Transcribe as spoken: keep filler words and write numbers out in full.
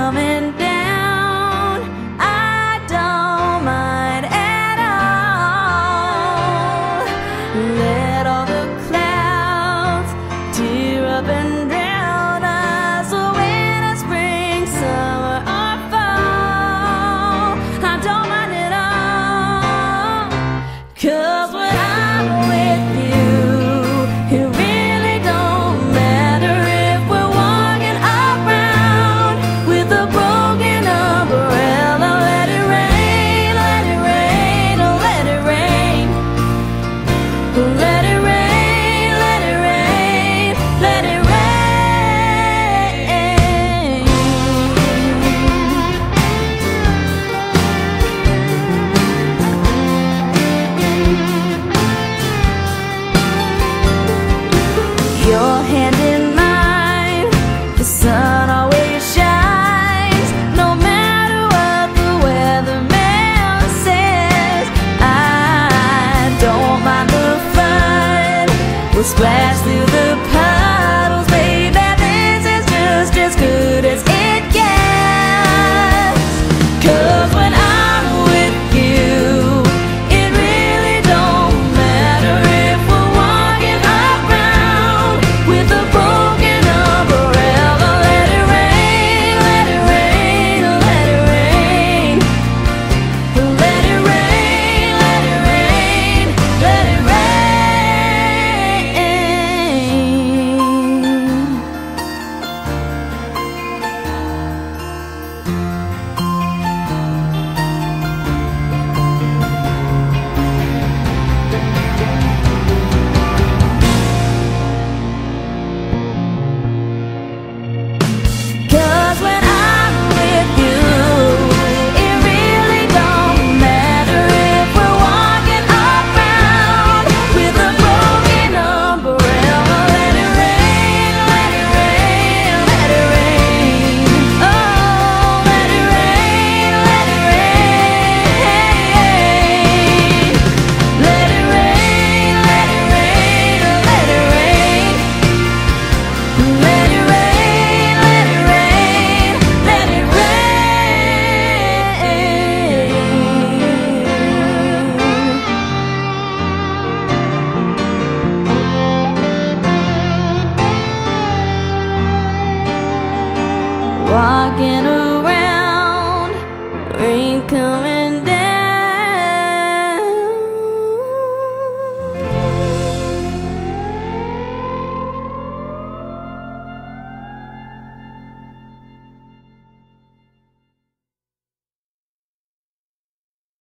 coming down, I don't mind at all. Let all the clouds tear up and drown us. Winter, spring, summer, or fall, I don't mind at all. 'Cause when I'm with you, it really don't matter if we're walking around with a broken umbrella. Let it rain, let it rain, oh let it rain. Let it rain, let it rain, let it rain. Your hand in mine, the sun always shines, no matter what the weatherman says. I don't mind the fun, we'll splash the